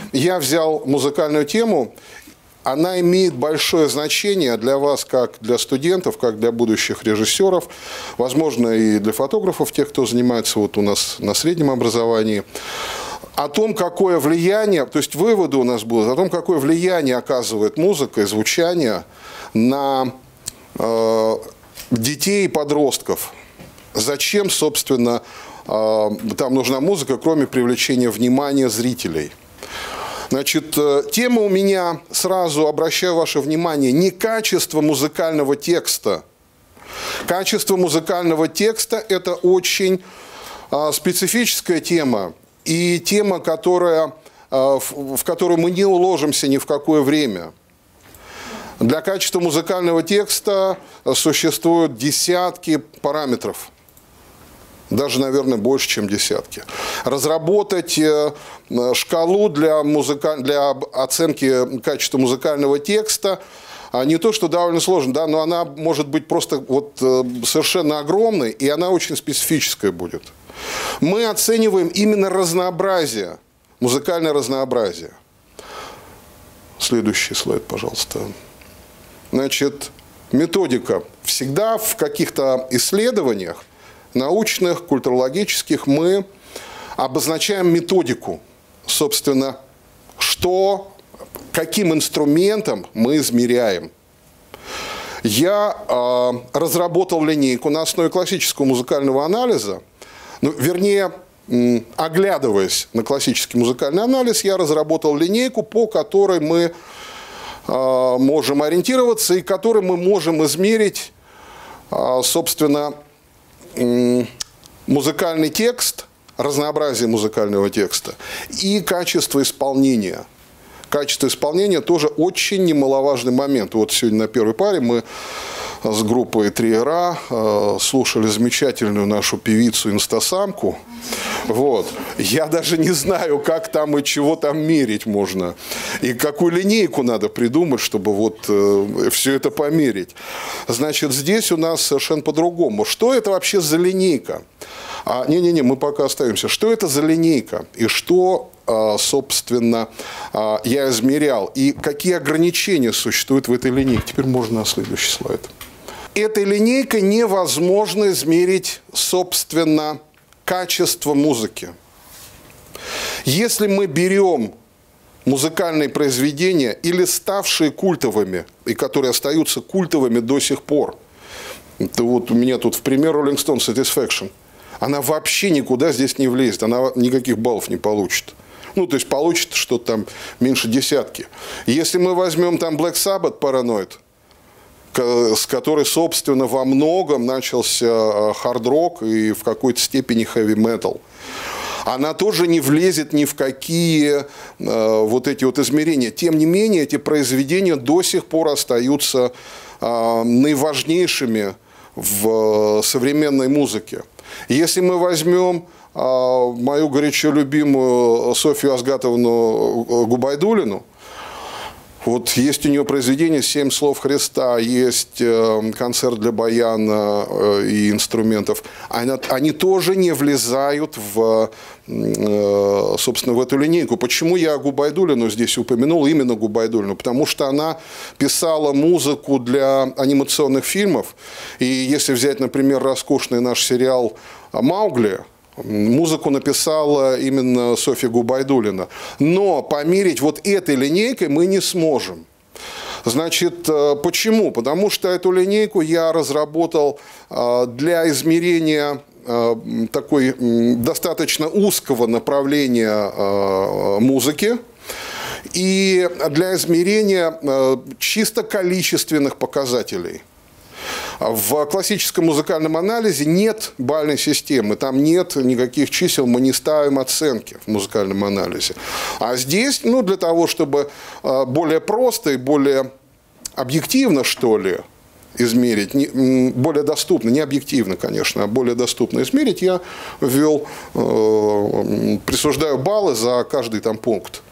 я взял музыкальную тему. Она имеет большое значение для вас, как для студентов, как для будущих режиссеров, возможно, и для фотографов, тех, кто занимается вот у нас на среднем образовании. О том, какое влияние, то есть выводы у нас будут, о том, какое влияние оказывает музыка и звучание на детей и подростков. Зачем, собственно, там нужна музыка, кроме привлечения внимания зрителей. Значит, тема у меня, сразу обращаю ваше внимание, не качество музыкального текста. Качество музыкального текста – это очень специфическая тема. И тема, в которую мы не уложимся ни в какое время. Для качества музыкального текста существуют десятки параметров. Даже, наверное, больше, чем десятки. Разработать шкалу для оценки качества музыкального текста не то, что довольно сложно, да, но она может быть просто вот совершенно огромной, и она очень специфическая будет. Мы оцениваем именно разнообразие, музыкальное разнообразие. Следующий слайд, пожалуйста. Значит, методика. Всегда в каких-то исследованиях научных, культурологических мы обозначаем методику, собственно, каким инструментом мы измеряем. Я разработал линейку на основе классического музыкального анализа, вернее, оглядываясь на классический музыкальный анализ, я разработал линейку, по которой мы можем ориентироваться и которой мы можем измерить, собственно, музыкальный текст, разнообразие музыкального текста и качество исполнения. Качество исполнения тоже очень немаловажный момент. Вот сегодня на первой паре мы с группой Триера слушали замечательную нашу певицу Инстасамку. Вот. Я даже не знаю, как там и чего там мерить можно. И какую линейку надо придумать, чтобы вот все это померить. Значит, здесь у нас совершенно по-другому. Что это вообще за линейка? Мы пока остаемся. Что это за линейка? И что, собственно, я измерял? И какие ограничения существуют в этой линейке? Теперь можно на следующий слайд. Этой линейкой невозможно измерить, собственно, качество музыки. Если мы берем музыкальные произведения, или ставшие культовыми, и которые остаются культовыми до сих пор, это вот у меня тут в пример Rolling Stone Satisfaction, она вообще никуда здесь не влезет, она никаких баллов не получит. Ну, то есть получит что-то там меньше десятки. Если мы возьмем там Black Sabbath Paranoid, с которой, собственно, во многом начался хард-рок и в какой-то степени хэви-метал, она тоже не влезет ни в какие вот эти вот измерения. Тем не менее, эти произведения до сих пор остаются наиважнейшими в современной музыке. Если мы возьмем мою горячо любимую Софью Азгатовну Губайдуллину, вот есть у нее произведение «Семь слов Христа», есть концерт для баяна и инструментов. Они тоже не влезают собственно, в эту линейку. Почему я Губайдуллину здесь упомянул, именно Губайдуллину? Потому что она писала музыку для анимационных фильмов. И если взять, например, роскошный наш сериал «Маугли», музыку написала именно Софья Губайдуллина. Но померить вот этой линейкой мы не сможем. Значит, почему? Потому что эту линейку я разработал для измерения такой достаточно узкого направления музыки и для измерения чисто количественных показателей. В классическом музыкальном анализе нет бальной системы, там нет никаких чисел, мы не ставим оценки в музыкальном анализе. А здесь, для того, чтобы более просто и более объективно, что ли, измерить, более доступно, не объективно, конечно, а более доступно измерить, я ввел, присуждаю баллы за каждый там пункт.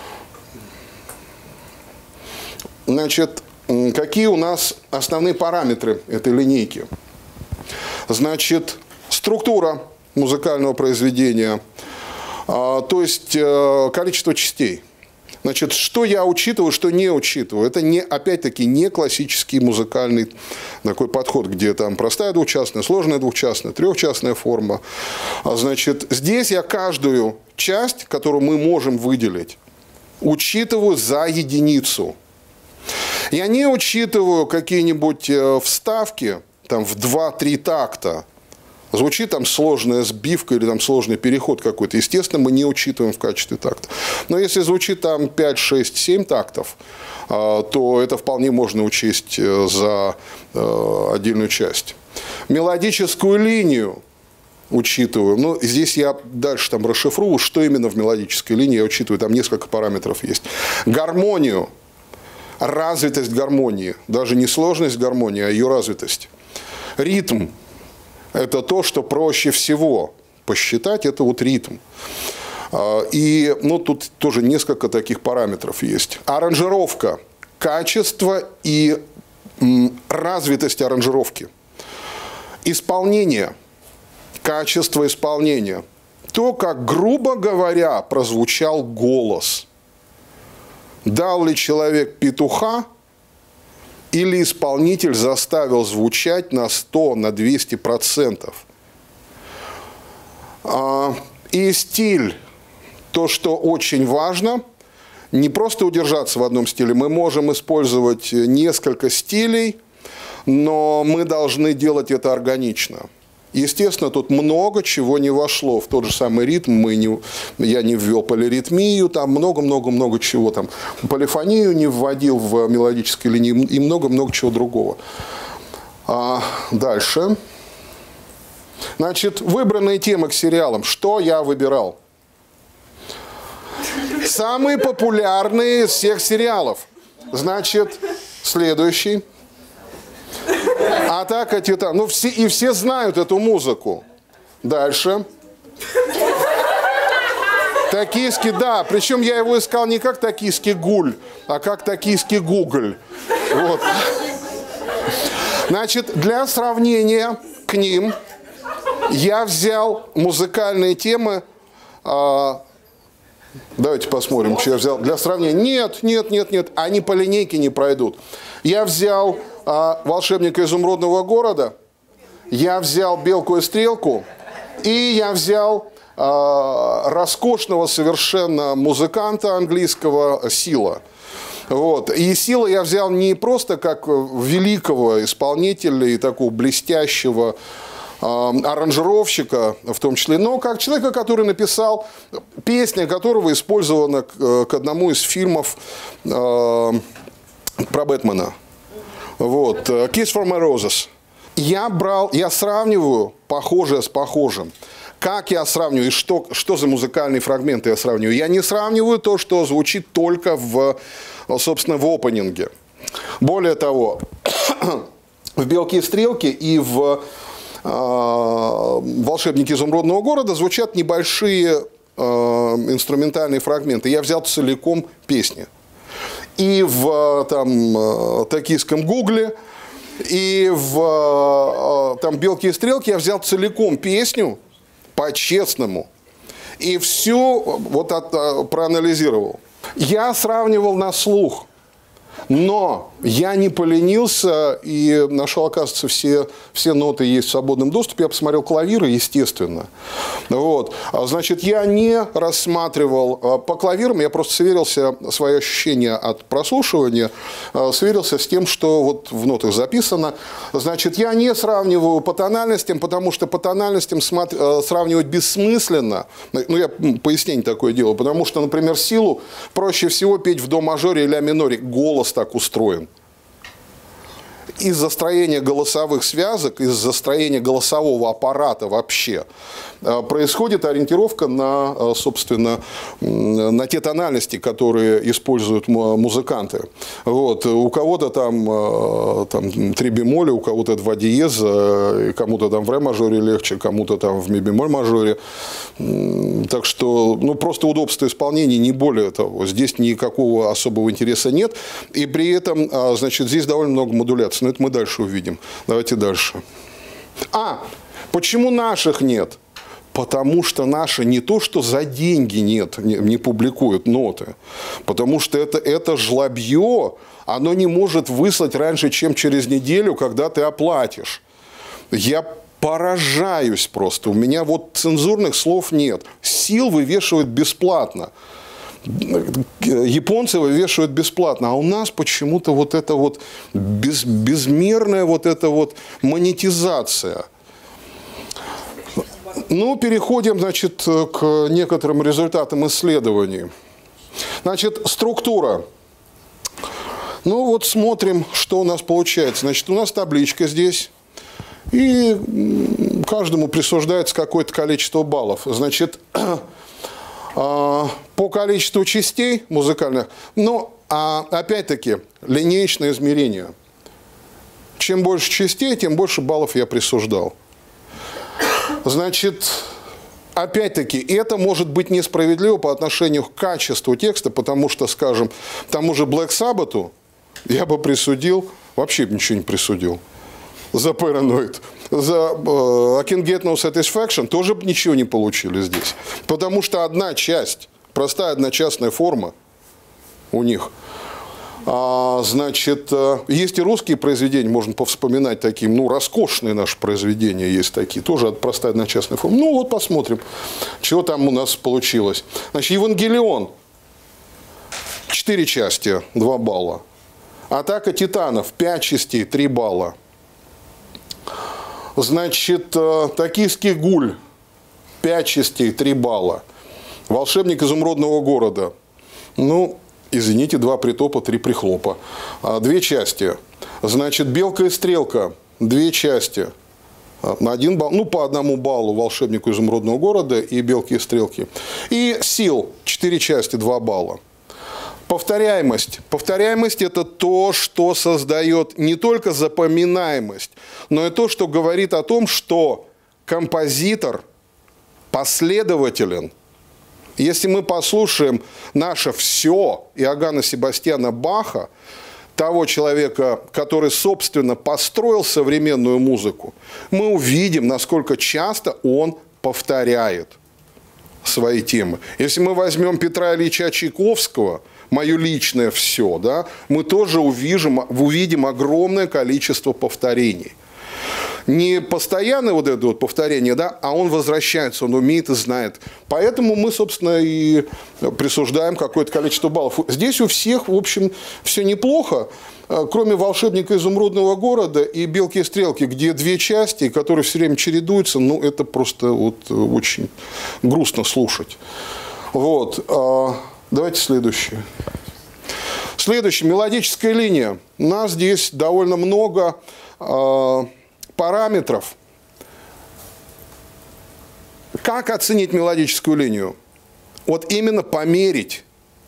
Значит, какие у нас основные параметры этой линейки? Значит, структура музыкального произведения, то есть количество частей. Значит, что я учитываю, что не учитываю. Это, опять-таки, не классический музыкальный такой подход, где там простая двухчастная, сложная двухчастная, трехчастная форма. Значит, здесь я каждую часть, которую мы можем выделить, учитываю за единицу. Я не учитываю какие-нибудь вставки там, в 2-3 такта. Звучит там сложная сбивка или там сложный переход какой-то. Естественно, мы не учитываем в качестве такта. Но если звучит там 5, 6, 7 тактов, то это вполне можно учесть за отдельную часть. Мелодическую линию учитываю. Но здесь я дальше там расшифрую, что именно в мелодической линии я учитываю. Там несколько параметров есть. Гармонию, развитость гармонии. Даже не сложность гармонии, а ее развитость. Ритм. Это то, что проще всего посчитать, это вот ритм. И тут тоже несколько таких параметров есть. Аранжировка, качество и развитость аранжировки. Исполнение, качество исполнения. То, как, грубо говоря, прозвучал голос. Дал ли человек петуха, или исполнитель заставил звучать на 100, на 200%. И стиль, то, что очень важно, не просто удержаться в одном стиле. Мы можем использовать несколько стилей, но мы должны делать это органично. Естественно, тут много чего не вошло в тот же самый ритм. Я не ввел полиритмию, там много-много-много чего. Там, полифонию не вводил в мелодической линии и много-много чего другого. Дальше. Значит, выбранные темы к сериалам. Что я выбирал? Самые популярные из всех сериалов. Значит, следующий. Атака Титанов. Все знают эту музыку. Дальше. Токийский, да. Причем я его искал не как токийский гуль, а как токийский гугль. Вот. Значит, для сравнения к ним я взял музыкальные темы. Давайте посмотрим, что я взял. Для сравнения. Нет. Они по линейке не пройдут. Я взял «Волшебника изумрудного города», я взял «Белку и стрелку», и я взял роскошного совершенно музыканта английского Сила. Вот. И Сила я взял не просто как великого исполнителя и такого блестящего аранжировщика, в том числе, но как человека, который написал песня, которого использована к одному из фильмов про Бэтмена. Вот. Kiss from a Roses. Я сравниваю похожее с похожим. Как я сравниваю и что за музыкальные фрагменты я сравниваю? Я не сравниваю то, что звучит только собственно, в опенинге. Более того, в «Белке и стрелке» и в «Волшебнике изумрудного города» звучат небольшие инструментальные фрагменты. Я взял целиком песни. И в токийском гугле, и в «Белке и стрелке» я взял целиком песню, по-честному, и все проанализировал. Я сравнивал на слух, но я не поленился и нашел, оказывается, все ноты есть в свободном доступе. Я посмотрел клавиры, естественно. Вот. Значит, я не рассматривал по клавирам, я просто сверился, свои ощущения от прослушивания, сверился с тем, что вот в нотах записано. Значит, я не сравниваю по тональностям, потому что по тональностям сравнивать бессмысленно. Ну, я пояснение такое делаю, потому что, например, Силу проще всего петь в до мажоре и ля миноре. Голос так устроен. Из-за строения голосовых связок, из-за строения голосового аппарата вообще происходит ориентировка на, собственно, на те тональности, которые используют музыканты. Вот. У кого-то там 3 бемоля, у кого-то 2 диеза, кому-то там в ре мажоре легче, кому-то там в ми бемоль мажоре. Так что, просто удобство исполнения, не более того. Здесь никакого особого интереса нет. И при этом, значит, здесь довольно много модуляций. Но это мы дальше увидим. Давайте дальше. Почему наших нет? Потому что наши не то, что за деньги не публикуют ноты, потому что это жлобье, оно не может выслать раньше, чем через неделю, когда ты оплатишь. Я поражаюсь просто. У меня вот цензурных слов нет. Сил вывешивают бесплатно. Японцы вывешивают бесплатно, а у нас почему-то вот эта вот безмерная вот эта вот монетизация. Ну, переходим, значит, к некоторым результатам исследований. Значит, структура. Ну, вот смотрим, что у нас получается. Значит, у нас табличка здесь, и каждому присуждается какое-то количество баллов. Значит, по количеству частей музыкальных, но, опять-таки, линеечное измерение. Чем больше частей, тем больше баллов я присуждал. Значит, опять-таки, это может быть несправедливо по отношению к качеству текста, потому что, скажем, тому же Black Sabbath я бы присудил, вообще ничего не присудил, за Paranoid. За I Can Get No Satisfaction тоже ничего не получили здесь. Потому что одна часть, простая одночастная форма у них. Значит, есть и русские произведения, можно повспоминать такие, ну, роскошные наши произведения есть такие, тоже простая одночастная форма. Ну, вот посмотрим, что там у нас получилось. Значит, Евангелион, 4 части, 2 балла. Атака титанов, 5 частей, 3 балла. Значит, Токийский гуль, 5 частей, 3 балла. Волшебник изумрудного города, ну, извините, 2 притопа, 3 прихлопа. 2 части. Значит, Белка и стрелка, 2 части. На 1 балл, ну, по 1 баллу волшебнику изумрудного города и Белки и стрелки. И Сил, 4 части, 2 балла. Повторяемость. Повторяемость – это то, что создает не только запоминаемость, но и то, что говорит о том, что композитор последователен. Если мы послушаем наше «Все» Иоганна Себастьяна Баха, того человека, который, собственно, построил современную музыку, мы увидим, насколько часто он повторяет свои темы. Если мы возьмем Петра Ильича Чайковского, мое личное «Все», да, мы тоже увидим огромное количество повторений. Не постоянное вот это вот повторение, да, а он возвращается, он умеет и знает. Поэтому мы, собственно, и присуждаем какое-то количество баллов. Здесь у всех, в общем, все неплохо, кроме «Волшебника изумрудного города» и «Белки и стрелки», где 2 части, которые все время чередуются, ну, это просто вот очень грустно слушать. Вот. Давайте следующее. Следующая, мелодическая линия. У нас здесь довольно много параметров. Как оценить мелодическую линию? Вот именно померить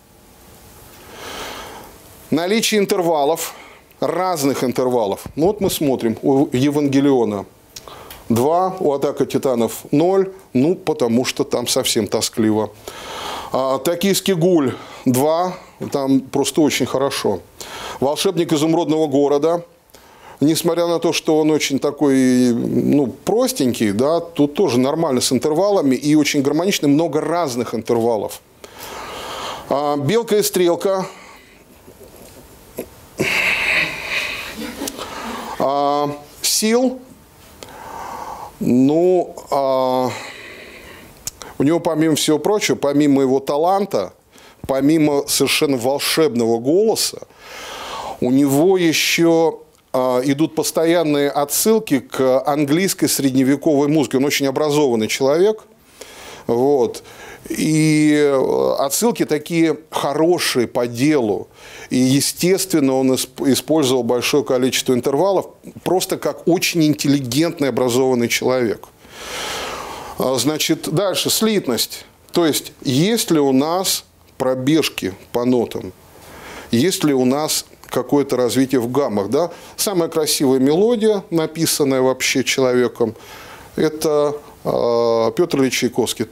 наличие интервалов, разных интервалов. Ну вот мы смотрим, у Евангелиона 2, у Атака титанов 0, ну потому что там совсем тоскливо. Токийский гуль 2, там просто очень хорошо. Волшебник изумрудного города. Несмотря на то, что он очень такой, ну, простенький, да, тут тоже нормально с интервалами и очень гармоничный, много разных интервалов. Белка и стрелка. Сил. Ну, у него, помимо всего прочего, помимо его таланта, помимо совершенно волшебного голоса, у него еще идут постоянные отсылки к английской средневековой музыке. Он очень образованный человек. Вот. И отсылки такие хорошие по делу. И, естественно, он использовал большое количество интервалов, просто как очень интеллигентный, образованный человек. Значит, дальше, слитность. То есть, есть ли у нас пробежки по нотам? Есть ли у нас какое-то развитие в гаммах, да? Самая красивая мелодия, написанная вообще человеком, это Петр Ильич Чайковский.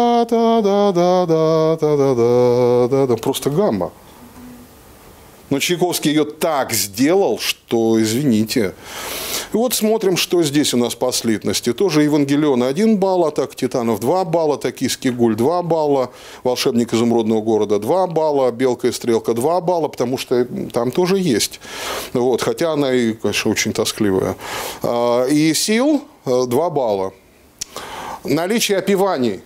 Та-та-да-да-да-да-да-да-да. Просто гамма. Но Чайковский ее так сделал, что, извините. И вот смотрим, что здесь у нас по слитности. Тоже Евангелион 1 балл, Атака Титанов 2 балла, Токийский гуль 2 балла, Волшебник изумрудного города 2 балла, Белка и стрелка 2 балла, потому что там тоже есть. Вот, хотя она и, конечно, очень тоскливая. И Сил 2 балла. Наличие опеваний.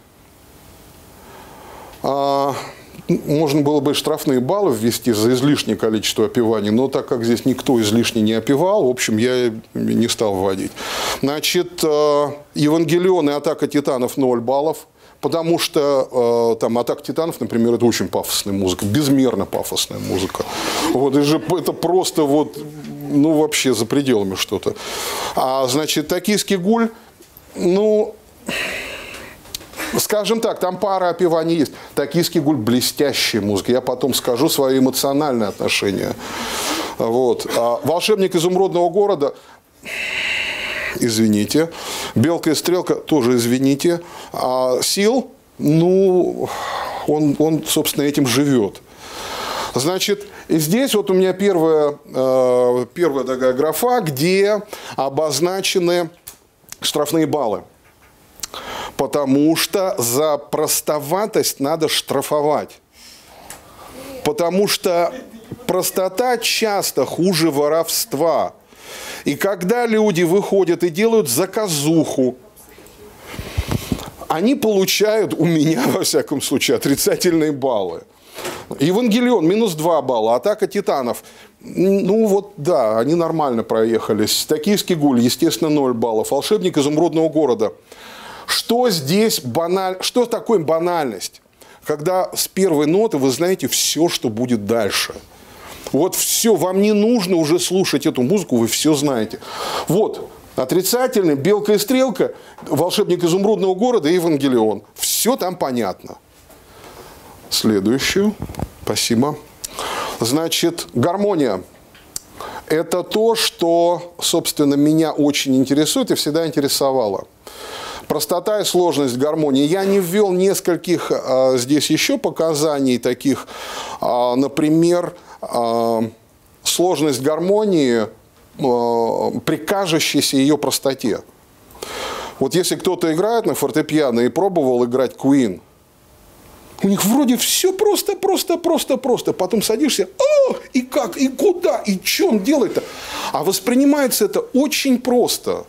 Можно было бы штрафные баллы ввести за излишнее количество опеваний, но так как здесь никто излишне не опевал, в общем, я не стал вводить. Значит, Евангелион и Атака Титанов 0 баллов, потому что там Атака Титанов, например, это очень пафосная музыка, безмерно пафосная музыка. Вот, это просто вот, ну, вообще за пределами что-то. Значит, Токийский гуль, ну... Скажем так, там пара опеваний есть. Токийский гуль – блестящая музыка. Я потом скажу свои эмоциональные отношения. Вот. Волшебник изумрудного города, извините. Белка и стрелка, тоже извините. Сил, ну, он, собственно, этим живет. Значит, и здесь вот у меня первая такая графа, где обозначены штрафные баллы. Потому что за простоватость надо штрафовать. Потому что простота часто хуже воровства. И когда люди выходят и делают заказуху, они получают, у меня, во всяком случае, отрицательные баллы. Евангелион минус 2 балла, Атака Титанов. Ну вот, да, они нормально проехались. Токийский гуль, естественно, 0 баллов. Волшебник изумрудного города. Что здесь банально? Что такое банальность? Когда с первой ноты вы знаете все, что будет дальше. Вот все, вам не нужно уже слушать эту музыку, вы все знаете. Вот, отрицательный, Белка и стрелка, Волшебник изумрудного города и Евангелион. Все там понятно. Следующую. Спасибо. Значит, гармония. Это то, что, собственно, меня очень интересует и всегда интересовало. Простота и сложность гармонии. Я не ввел нескольких здесь еще показаний таких. Например, сложность гармонии при кажущейся ее простоте. Вот если кто-то играет на фортепиано и пробовал играть Queen, у них вроде все просто. Потом садишься, и как, и куда, и что он делает-то? А воспринимается это очень просто.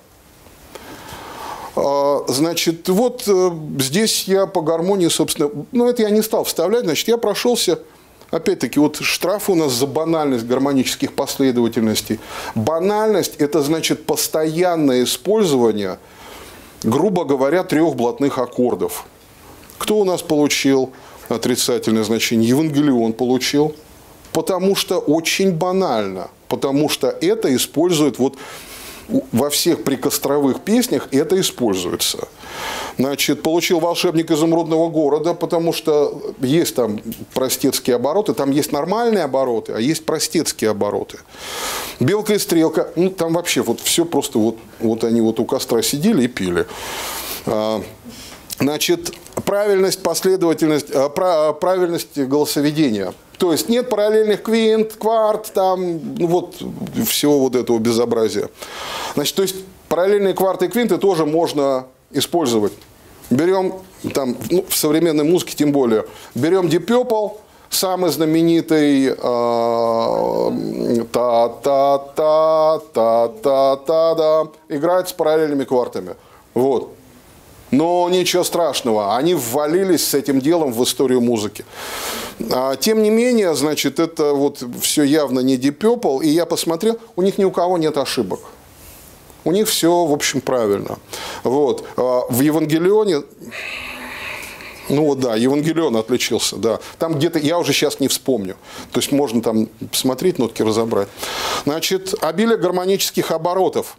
Значит, вот здесь я по гармонии, собственно, ну, это я не стал вставлять, значит, я прошелся, опять-таки, вот штраф у нас за банальность гармонических последовательностей. Банальность – это, значит, постоянное использование, грубо говоря, 3 блатных аккордов. Кто у нас получил отрицательное значение? Евангелион получил, потому что очень банально, потому что это использует вот... Во всех прикостровых песнях это используется. Значит, получил Волшебник изумрудного города, потому что есть там простецкие обороты, там есть нормальные обороты, а есть простецкие обороты. Белка и стрелка, ну, там вообще вот все просто вот они вот у костра сидели и пили. Значит, правильность, последовательность, правильность голосоведения. То есть нет параллельных квинт, кварт, там, ну вот всего вот этого безобразия. Значит, то есть параллельные кварты и квинты тоже можно использовать. Берем, там, ну, в современной музыке тем более, берем Deep Purple, самый знаменитый та-та-та-та-та-та, играет с параллельными квартами. Вот. Но ничего страшного, они ввалились с этим делом в историю музыки. Тем не менее, значит, это вот все явно не Deep Purple, и я посмотрел, у них ни у кого нет ошибок. У них все, в общем, правильно. Вот. В Евангелионе, ну вот да, Евангелион отличился, да. Там где-то, я уже сейчас не вспомню. То есть можно там посмотреть, нотки разобрать. Значит, обилие гармонических оборотов.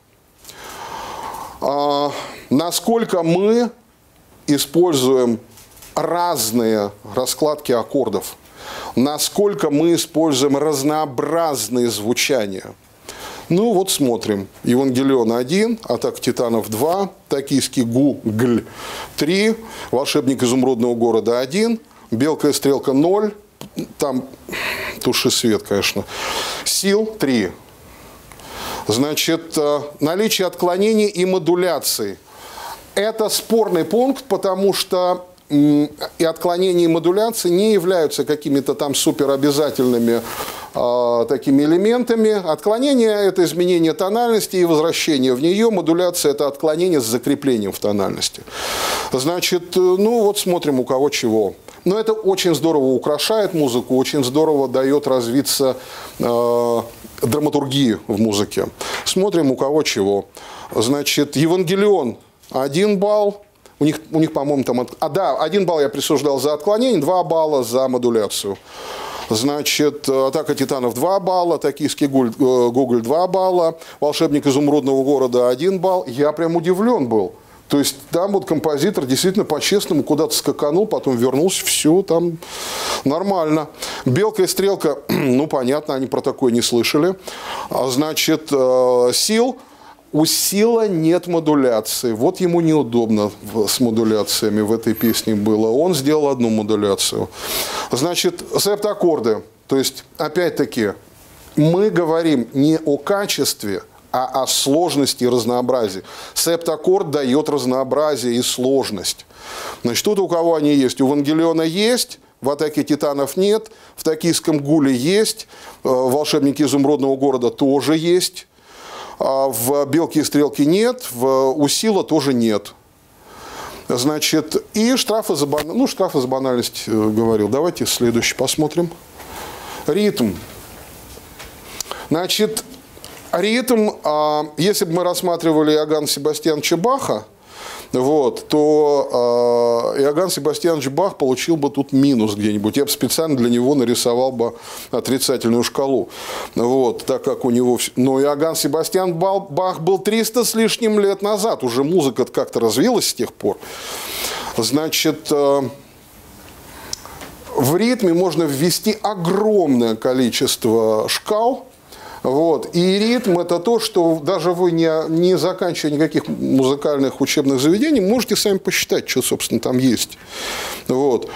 Насколько мы используем разные раскладки аккордов, насколько мы используем разнообразные звучания. Ну вот смотрим. Евангелион 1, Атака Титанов 2, Токийский гуль 3, Волшебник изумрудного города 1, Белка и стрелка 0, там туши свет, конечно, Сил 3. Значит, наличие отклонений и модуляций. Это спорный пункт, потому что и отклонения и модуляции не являются какими-то там суперобязательными такими элементами. Отклонение – это изменение тональности и возвращение в нее. Модуляция – это отклонение с закреплением в тональности. Значит, ну вот смотрим, у кого чего. Но это очень здорово украшает музыку, очень здорово дает развиться драматургии в музыке. Смотрим, у кого чего. Значит, Евангелион – 1 балл. У них по-моему, там... да, 1 балл я присуждал за отклонение, 2 балла за модуляцию. Значит, «Атака титанов» 2 балла, «Токийский Гоголь» 2 балла, «Волшебник изумрудного города» 1 балл. Я прям удивлен был. То есть там вот композитор действительно по-честному куда-то скаканул, потом вернулся, все там нормально. «Белка и стрелка», ну понятно, они про такое не слышали. Значит, «Сил». У Сила нет модуляции. Вот ему неудобно с модуляциями в этой песне было. Он сделал одну модуляцию. Значит, септаккорды. То есть, опять-таки, мы говорим не о качестве, а о сложности и разнообразии. Септаккорд дает разнообразие и сложность. Значит, тут у кого они есть? У Евангелиона есть. В «Атаке титанов» нет. В «Токийском гуле» есть. В «Волшебнике изумрудного города» тоже есть. В «Белке и стрелке» нет, у Сила тоже нет. Значит, и штрафы за банальность, ну, штрафы за банальность говорил. Давайте следующий посмотрим. Ритм. Значит, ритм, если бы мы рассматривали Иоганна Себастьяновича Баха, вот, то Иоганн Себастьянович Бах получил бы тут минус где-нибудь. Я бы специально для него нарисовал бы отрицательную шкалу. Вот, так как у него... Но Иоганн Себастьян Бах был 300 с лишним лет назад. Уже музыка как-то развилась с тех пор. Значит, в ритме можно ввести огромное количество шкал. Вот. И ритм – это то, что даже вы, не заканчивая никаких музыкальных учебных заведений, можете сами посчитать, что, собственно, там есть. Вот.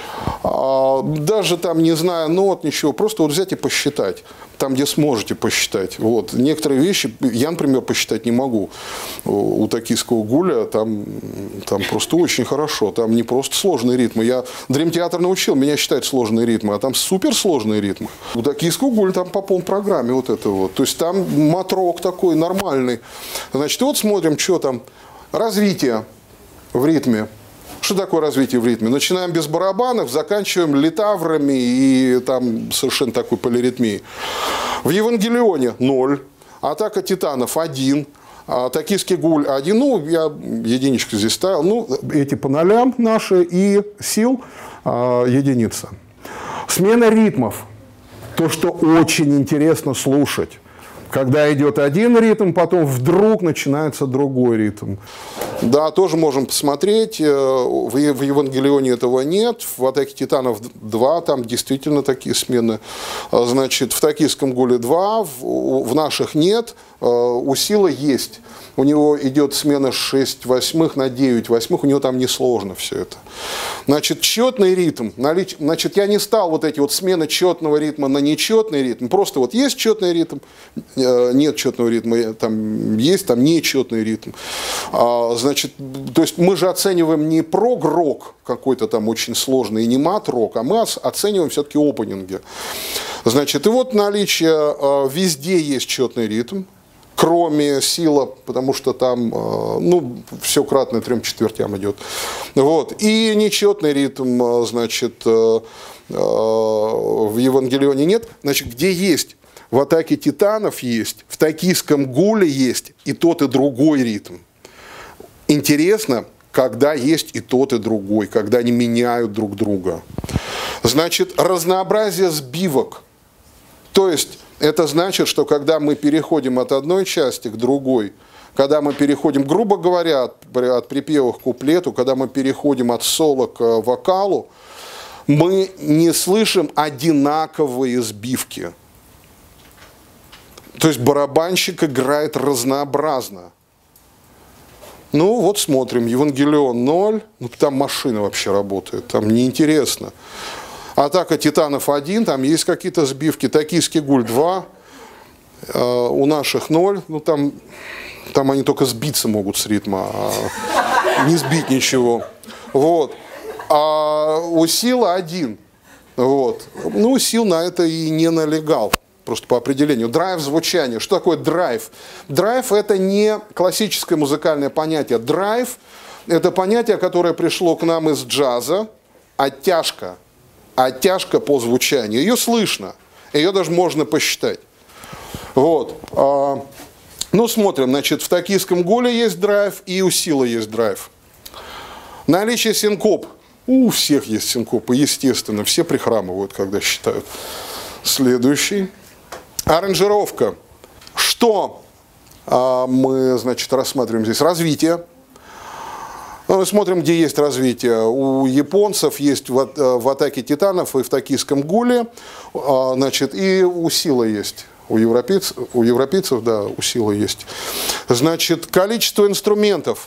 Даже там, не зная нот, ничего, просто вот взять и посчитать. Там, где сможете посчитать. Вот. Некоторые вещи я, например, посчитать не могу. У «Токийского гуля» там просто очень хорошо. Там не просто сложные ритмы. Я дримтеатр научил меня считать сложные ритмы, а там суперсложные ритмы. У «Токийского гуля» там по полной программе вот это вот. То есть там матрок такой нормальный. Значит, вот смотрим, что там. Развитие в ритме. Что такое развитие в ритме? Начинаем без барабанов, заканчиваем литаврами и там совершенно такой полиритмией. В Евангелионе 0, «Атака титанов» 1, «Токийский гуль» 1, ну, я единичку здесь ставил, ну, эти по нолям наши, и «Сил» единица. Смена ритмов. То, что очень интересно слушать. Когда идет один ритм, потом вдруг начинается другой ритм. Да, тоже можем посмотреть. В Евангелионе этого нет. В «Атаке титанов» 2, там действительно такие смены. Значит, в «Токийском гуле» 2, в наших нет. У Сила есть. У него идет смена 6/8 на 9/8, у него там несложно все это. Значит, четный ритм. Значит, я не стал вот эти вот смены четного ритма на нечетный ритм. Просто вот есть четный ритм, нет четного ритма, там есть там нечетный ритм. Значит, то есть мы же оцениваем не прог-рок какой-то там очень сложный, и не мат-рок, а мы оцениваем все-таки опенинги. Значит, и вот наличие, везде есть четный ритм. Кроме «Сила», потому что там, ну, все кратное 3/4 идет. Вот. И нечетный ритм, значит, в Евангелионе нет. Значит, где есть? В «Атаке титанов» есть, в «Токийском гуле» есть и тот, и другой ритм. Интересно, когда есть и тот, и другой, когда они меняют друг друга. Значит, разнообразие сбивок. То есть, это значит, что когда мы переходим от одной части к другой, когда мы переходим, грубо говоря, от припева к куплету, когда мы переходим от соло к вокалу, мы не слышим одинаковые сбивки. То есть барабанщик играет разнообразно. Ну вот смотрим, Евангелион 0, ну, там машина вообще работает, там неинтересно. «Атака титанов» 1, там есть какие-то сбивки, «Токийский гуль» 2, У наших 0, ну там они только сбиться могут с ритма, а не сбить ничего. Вот. А у Сила 1. Вот. Ну, Сил на это и не налегал, просто по определению. Драйв звучания. Что такое драйв? Драйв – это не классическое музыкальное понятие. Драйв – это понятие, которое пришло к нам из джаза. Оттяжка. Оттяжка по звучанию. Ее слышно. Ее даже можно посчитать. Вот. Ну, смотрим. Значит, в токийском гуле есть драйв, и у Сила есть драйв. Наличие синкоп. У всех есть синкопы, естественно. Все прихрамывают, когда считают. Следующий. Аранжировка. Что мы, значит, рассматриваем здесь? Развитие. Мы смотрим, где есть развитие. У японцев есть в «Атаке титанов» и в «Токийском гуле». Значит, и у Сила есть. У европейцев, да, у Сила есть. Значит, количество инструментов.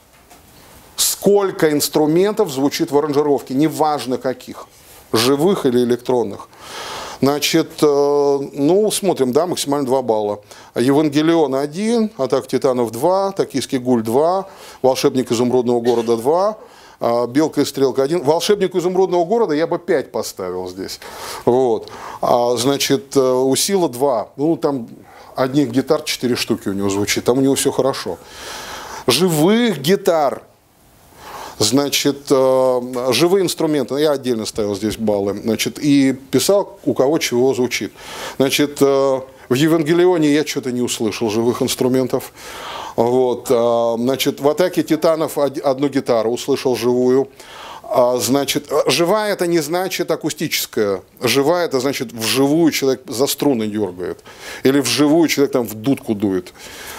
Сколько инструментов звучит в аранжировке, неважно каких, живых или электронных. Значит, ну, смотрим, да, максимально 2 балла. Евангелион 1, Атака титанов 2, Токийский гуль 2, Волшебник изумрудного города 2, Белка и стрелка 1. Волшебнику изумрудного города я бы 5 поставил здесь. Вот. Значит, у Сила 2. Ну, там одних гитар 4 штуки у него звучит, там у него все хорошо. Живых гитар. Значит, живые инструменты, я отдельно ставил здесь баллы, значит, и писал, у кого чего звучит. Значит, в Евангелионе я что-то не услышал живых инструментов. Вот, значит, в «Атаке титанов» одну гитару услышал живую. Значит, живая – это не значит акустическая. Живая – это значит вживую человек за струны дергает. Или вживую человек там в дудку дует.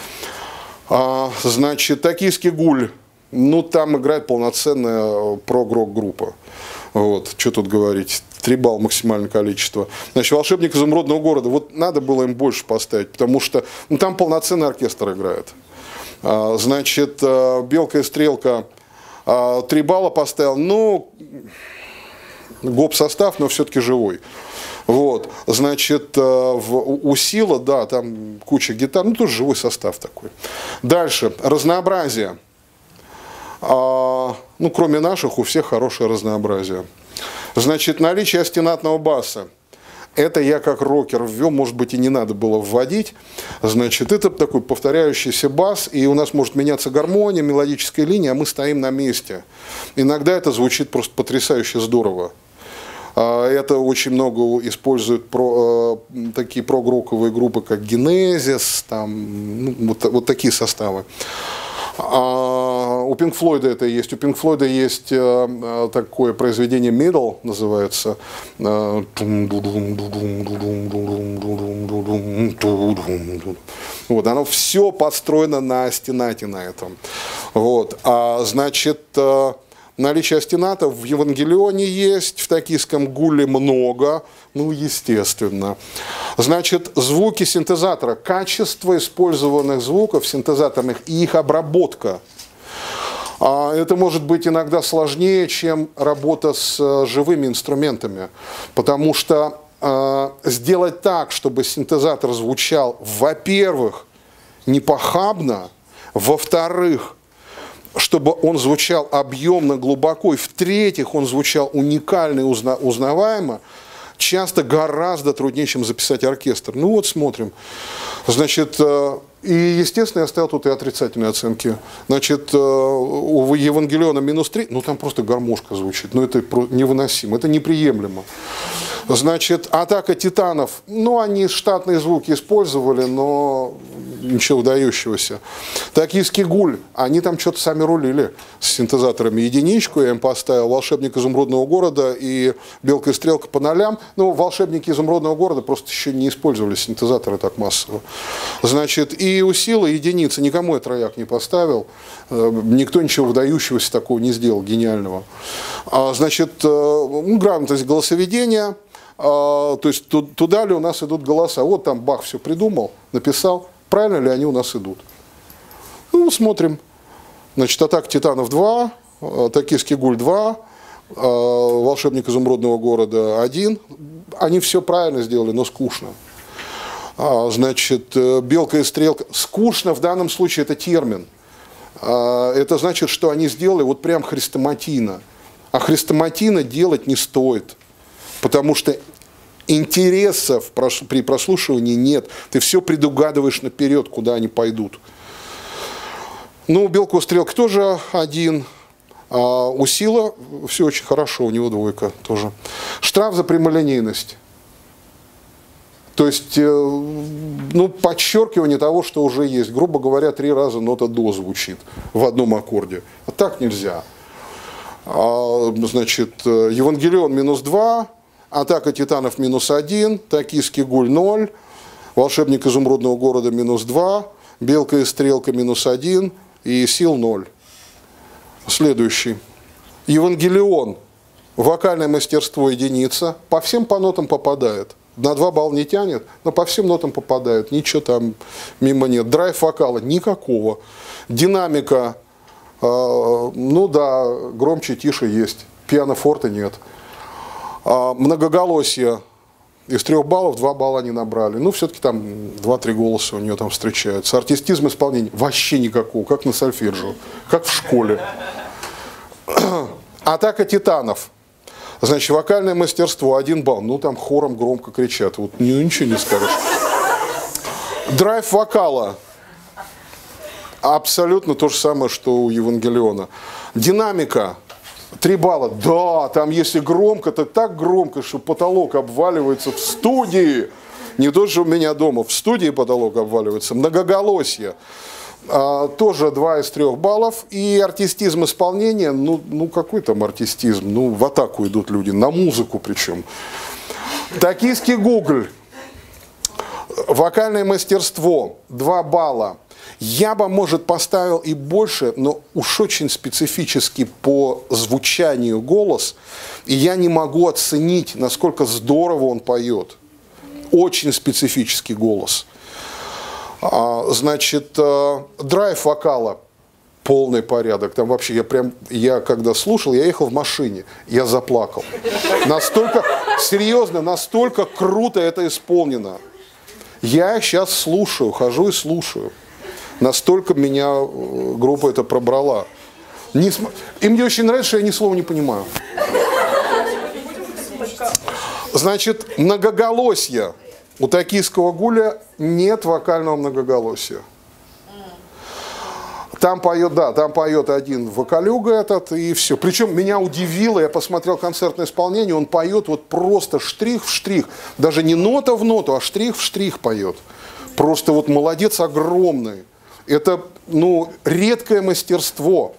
Значит, «Токийский гуль». Ну, там играет полноценная прог-рок-группа. Вот, что тут говорить. 3 балла максимальное количество. Значит, «Волшебник изумрудного города». Вот надо было им больше поставить, потому что ну, там полноценный оркестр играет. Значит, «Белка и стрелка». 3 балла поставил. Ну, гоп-состав, но все-таки живой. Вот, значит, у Сила, да, там куча гитар. Ну, тоже живой состав такой. Дальше. Разнообразие. Ну, кроме наших, у всех хорошее разнообразие. Значит, наличие остинатного баса. Это я как рокер ввел, может быть, и не надо было вводить. Значит, это такой повторяющийся бас, и у нас может меняться гармония, мелодическая линия, а мы стоим на месте. Иногда это звучит просто потрясающе здорово. Это очень много используют такие прогроковые группы, как Genesis, там, ну, вот такие составы. У Pink Floyd это есть. У Pink Floyd есть такое произведение Middle, называется. Вот, оно все построено на остинате на этом. Вот. Значит, наличие остината в Евангелионе есть, в Токийском гуле много, ну, естественно. Значит, звуки синтезатора, качество использованных звуков синтезаторных и их обработка. Это может быть иногда сложнее, чем работа с живыми инструментами, потому что сделать так, чтобы синтезатор звучал, во-первых, не похабно, во-вторых, чтобы он звучал объемно, глубоко, и в-третьих, он звучал уникально и узнаваемо, часто гораздо труднее, чем записать оркестр. Ну вот смотрим. Значит, и, естественно, я ставил тут и отрицательные оценки. Значит, у Евангелиона -3, ну там просто гармошка звучит, ну это невыносимо, это неприемлемо. Значит, «Атака титанов», ну они штатные звуки использовали, но ничего выдающегося. «Токийский гуль», они там что-то сами рулили с синтезаторами. Единичку я им поставил, «Волшебник изумрудного города» и «Белка и стрелка» по нолям. Ну, «Волшебники изумрудного города» просто еще не использовали синтезаторы так массово. Значит, и у Силы единица, никому я трояк не поставил. Никто ничего выдающегося такого не сделал, гениального. Значит, грамотность голосоведения. То есть туда ли у нас идут голоса. Вот там Бах все придумал, написал, правильно ли они у нас идут. Ну, смотрим. Значит, «Атака титанов» 2, «Токийский гуль» 2, «Волшебник изумрудного города» 1. Они все правильно сделали, но скучно. Значит, белка и стрелка. Скучно в данном случае это термин. Это значит, что они сделали вот прям хрестоматийно. А хрестоматийно делать не стоит. Потому что интересов при прослушивании нет. Ты все предугадываешь наперед, куда они пойдут. Ну, белка у стрелки тоже один. А у Сила все очень хорошо, у него двойка тоже. Штраф за прямолинейность. То есть, ну, подчеркивание того, что уже есть. Грубо говоря, 3 раза нота до звучит в одном аккорде. А так нельзя. Значит, Евангелион -2, Атака титанов -1, Токийский гуль 0, Волшебник изумрудного города -2, Белка и стрелка -1 и Сил 0. Следующий. Евангелион. Вокальное мастерство единица. По всем по нотам попадает. На 2 балла не тянет, но по всем нотам попадает. Ничего там мимо нет. Драйв вокала никакого. Динамика. Ну да, громче, тише есть. Пиано-форте нет. Многоголосие. Из 3 баллов 2 балла они набрали. Ну, все-таки там 2-3 голоса у нее там встречаются. Артистизм исполнения вообще никакого, как на сольфеджио, как в школе. Атака титанов. Значит, вокальное мастерство 1 балл. Ну, там хором громко кричат. Вот ничего не скажешь. Драйв вокала. Абсолютно то же самое, что у Евангелиона. Динамика. 3 балла. Да, там если громко, то так громко, что потолок обваливается в студии. Не то, что у меня дома. В студии потолок обваливается. Многоголосие. Тоже 2 из 3 баллов. И артистизм исполнения. Ну какой там артистизм? Ну, в атаку идут люди. На музыку причем. Токийский гугль. Вокальное мастерство. 2 балла. Я бы, может, поставил и больше, но уж очень специфически по звучанию голос, и я не могу оценить, насколько здорово он поет. Очень специфический голос. Значит, драйв вокала, полный порядок. Там вообще, я когда слушал, я ехал в машине, я заплакал. Настолько, серьезно, настолько круто это исполнено. Я сейчас слушаю, хожу и слушаю. Настолько меня группа это пробрала. И мне очень нравится, что я ни слова не понимаю. Значит, многоголосье. У токийского гуля нет вокального многоголосия. Там поет, да, там поет один вокалюга этот, и все. Причем меня удивило, я посмотрел концертное исполнение, он поет вот просто штрих в штрих. Даже не нота в ноту, а штрих в штрих поет. Просто вот молодец огромный. Это, ну, редкое мастерство.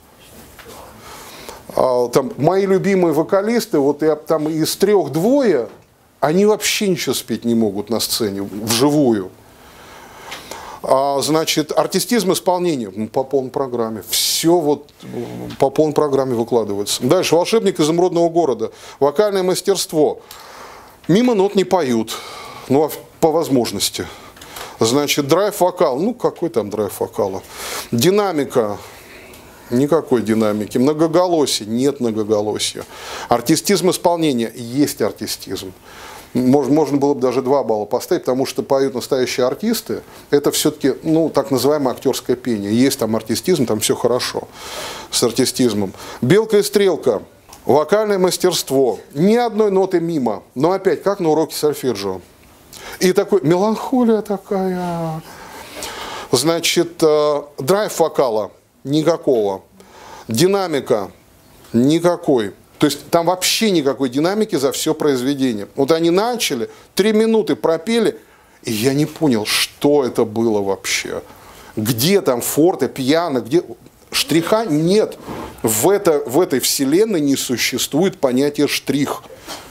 Там мои любимые вокалисты, вот я там из 3 2, они вообще ничего спеть не могут на сцене, вживую. Значит, артистизм исполнения по полной программе. Все вот по полной программе выкладывается. Дальше, Волшебник изумрудного города. Вокальное мастерство. Мимо нот не поют, ну, по возможности. Значит, драйв-вокал. Ну, какой там драйв-вокала? Динамика. Никакой динамики. Многоголосие. Нет многоголосия. Артистизм исполнения. Есть артистизм. Можно было бы даже 2 балла поставить, потому что поют настоящие артисты. Это все-таки, ну, так называемое актерское пение. Есть там артистизм, там все хорошо с артистизмом. Белка и стрелка. Вокальное мастерство. Ни одной ноты мимо. Но опять, как на уроке сольфеджио. И такой, меланхолия такая. Значит, драйв вокала никакого. Динамика никакой. То есть там вообще никакой динамики за все произведение. Вот они начали, 3 минуты пропели, и я не понял, что это было вообще. Где там форте, пиано, где... Штриха нет. В этой вселенной не существует понятия штрих.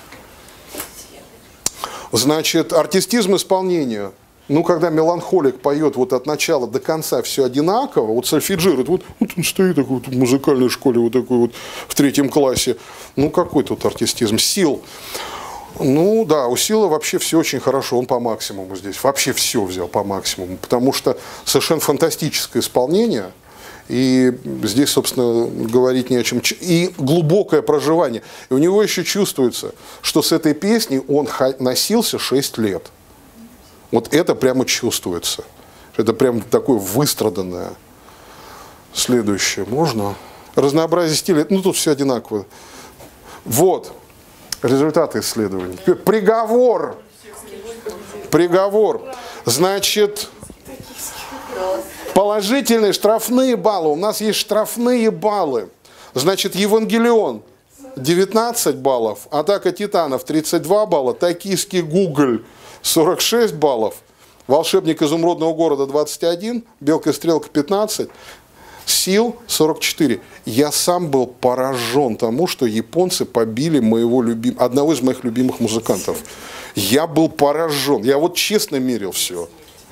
Значит, артистизм исполнения. Ну, когда меланхолик поет вот от начала до конца все одинаково, вот сольфеджирует, вот он стоит такой вот в музыкальной школе, вот такой вот в 3 классе. Ну, какой тут артистизм? Сил. Ну, да, у Сила вообще все очень хорошо, он по максимуму здесь. Вообще все взял по максимуму, потому что совершенно фантастическое исполнение. И здесь, собственно, говорить не о чем. И глубокое проживание. И у него еще чувствуется, что с этой песней он носился 6 лет. Вот это прямо чувствуется. Это прям такое выстраданное. Следующее можно? Разнообразие стилей. Ну, тут все одинаково. Вот. Результаты исследований. Приговор. Приговор. Значит, положительные штрафные баллы. У нас есть штрафные баллы. Значит, Евангелион 19 баллов, Атака титанов 32 балла, Токийский Гуголь 46 баллов, Волшебник изумрудного города 21, Белка и стрелка 15, Сил 44. Я сам был поражен тому, что японцы побили одного из моих любимых музыкантов. Я был поражен. Я вот честно мерил все.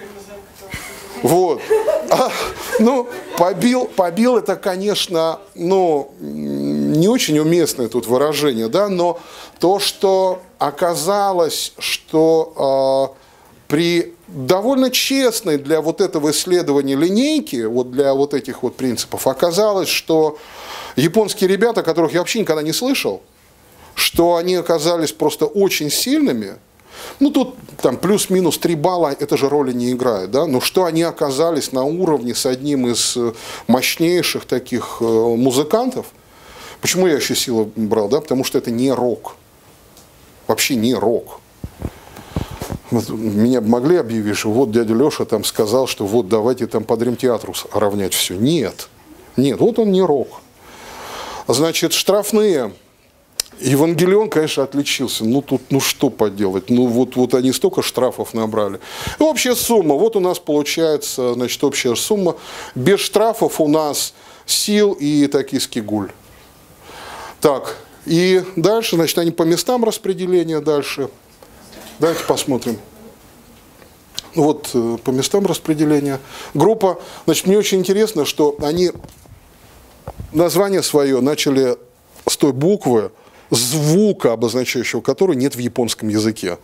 Вот. Ну, побил это, конечно, ну, не очень уместное тут выражение, да, но то, что оказалось, что при довольно честной для вот этого исследования линейки, вот для вот этих вот принципов, оказалось, что японские ребята, которых я вообще никогда не слышал, что они оказались просто очень сильными. Ну, тут там плюс-минус 3 балла, это же роли не играет, да, но что они оказались на уровне с одним из мощнейших таких музыкантов. Почему я еще Силу брал, да, потому что это не рок, вообще не рок. Вот, меня могли объявить, что вот дядя Леша там сказал, что вот давайте там под Римтеатру равнять все. Нет, нет, вот он не рок. Значит, штрафные. Евангелион, конечно, отличился. Ну, тут, ну, что поделать? Ну, вот они столько штрафов набрали. И общая сумма. Вот у нас получается, значит, общая сумма. Без штрафов у нас Сил и Токийский Гуль. Так, и дальше, значит, они по местам распределения дальше. Давайте посмотрим. Вот по местам распределения. Группа, значит, мне очень интересно, что они название свое начали с той буквы, звука, обозначающего которую нет в японском языке.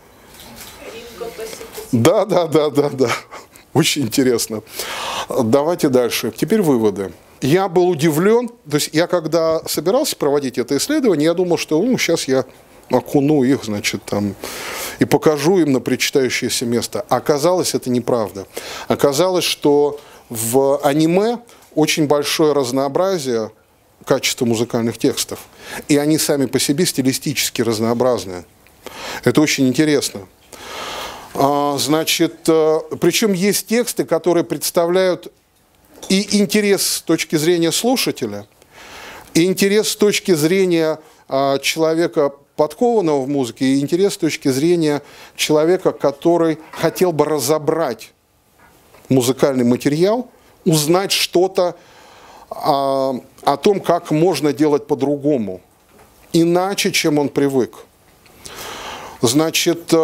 Да. Очень интересно. Давайте дальше. Теперь выводы. Я был удивлен, то есть я когда собирался проводить это исследование, я думал, что ну, сейчас я окуну их, значит, там, и покажу им на причитающееся место. Оказалось, это неправда. Оказалось, что в аниме очень большое разнообразие качества музыкальных текстов. И они сами по себе стилистически разнообразные. Это очень интересно. Значит, причем есть тексты, которые представляют и интерес с точки зрения слушателя, и интерес с точки зрения человека, подкованного в музыке, и интерес с точки зрения человека, который хотел бы разобрать музыкальный материал, узнать что-то о том, как можно делать по-другому, иначе, чем он привык. Значит,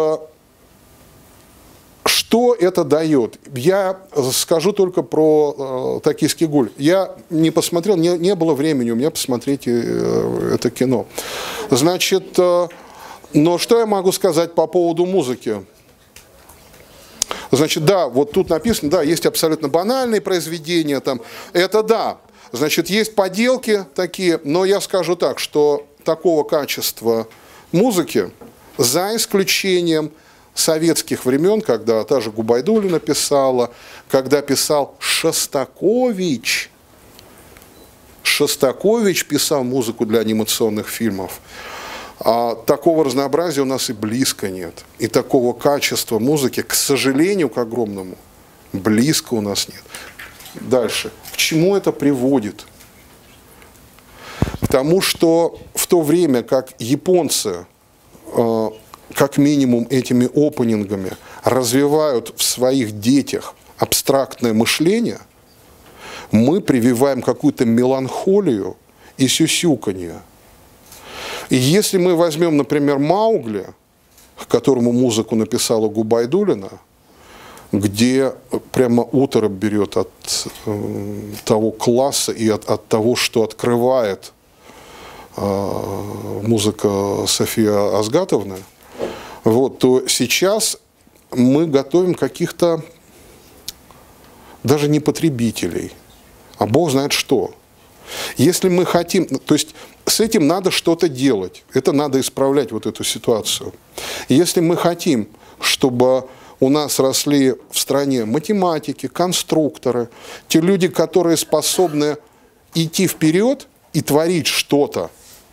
что это дает? Я скажу только про «Токийский Гуль». Я не посмотрел, не было времени у меня посмотреть это кино. Значит, но что я могу сказать по поводу музыки? Значит, да, вот тут написано, да, есть абсолютно банальные произведения, там, это да. Значит, есть поделки такие, но я скажу так, что такого качества музыки, за исключением советских времен, когда та же Губайдуллина писала, когда писал Шостакович. Шостакович писал музыку для анимационных фильмов. А такого разнообразия у нас и близко нет. И такого качества музыки, к сожалению, к огромному, близко у нас нет. Дальше. К чему это приводит? К тому, что в то время, как японцы, как минимум этими опенингами, развивают в своих детях абстрактное мышление, мы прививаем какую-то меланхолию и сюсюканье. И если мы возьмем, например, Маугли, к которому музыку написала Губайдуллина, где прямо оторопь берет от того класса и от того, что открывает музыка Софии Азгатовны, вот, то сейчас мы готовим каких-то даже не потребителей, а Бог знает что. Если мы хотим, то есть с этим надо что-то делать, это надо исправлять вот эту ситуацию. Если мы хотим, чтобы у нас росли в стране математики, конструкторы, те люди, которые способны идти вперед и творить что-то.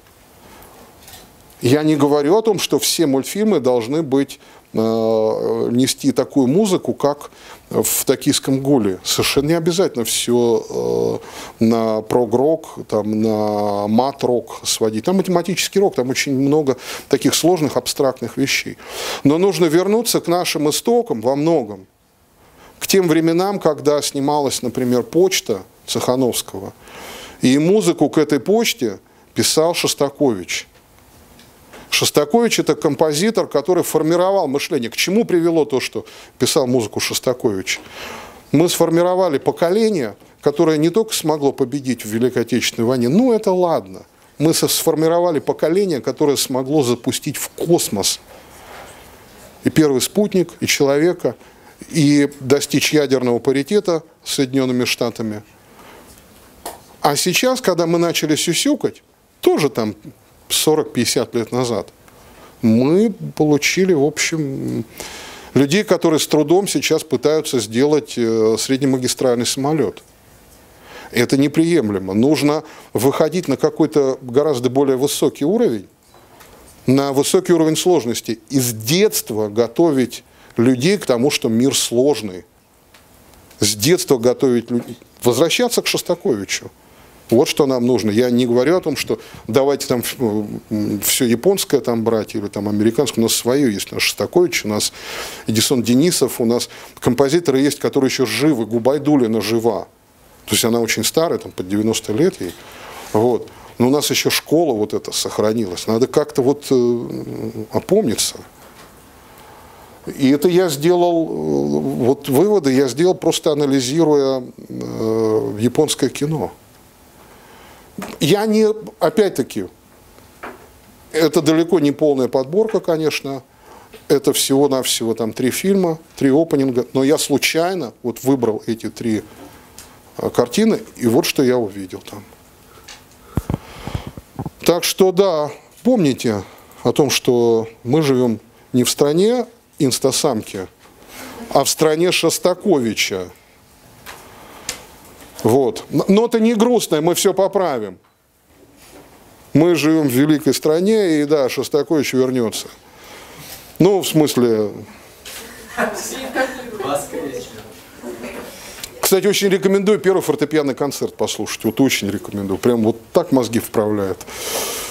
Я не говорю о том, что все мультфильмы должны быть, нести такую музыку, как в «Токийском гуле». Совершенно не обязательно все на прог-рок, там, на мат-рок сводить. Там математический рок, там очень много таких сложных абстрактных вещей. Но нужно вернуться к нашим истокам во многом. К тем временам, когда снималась, например, «Почта» Цехановского. И музыку к этой почте писал Шостакович. Шостакович – это композитор, который формировал мышление. К чему привело то, что писал музыку Шостакович? Мы сформировали поколение, которое не только смогло победить в Великой Отечественной войне, ну это ладно. Мы сформировали поколение, которое смогло запустить в космос и первый спутник, и человека, и достичь ядерного паритета с Соединенными Штатами. А сейчас, когда мы начали сюсюкать, тоже там 40-50 лет назад, мы получили, в общем, людей, которые с трудом сейчас пытаются сделать среднемагистральный самолет. Это неприемлемо. Нужно выходить на какой-то гораздо более высокий уровень, на высокий уровень сложности. И с детства готовить людей к тому, что мир сложный. С детства готовить людей. Возвращаться к Шостаковичу. Вот что нам нужно. Я не говорю о том, что давайте там все японское там брать или там американское. У нас свое есть. У нас Шостакович, у нас Эдисон Денисов, у нас композиторы есть, которые еще живы. Губайдуллина жива. То есть она очень старая, там под 90 лет ей. Вот. Но у нас еще школа вот эта сохранилась. Надо как-то вот опомниться. И это я сделал, вот выводы я сделал, просто анализируя японское кино. Я не, опять-таки, это далеко не полная подборка, конечно, это всего-навсего там 3 фильма, 3 опенинга, но я случайно вот выбрал эти 3 картины, и вот что я увидел там. Так что да, помните о том, что мы живем не в стране инстасамки, а в стране Шостаковича. Вот. Но это не грустно, мы все поправим. Мы живем в великой стране, и да, Шостакович вернется. Ну, в смысле... Кстати, очень рекомендую первый фортепианный концерт послушать. Вот очень рекомендую. Прям вот так мозги вправляет.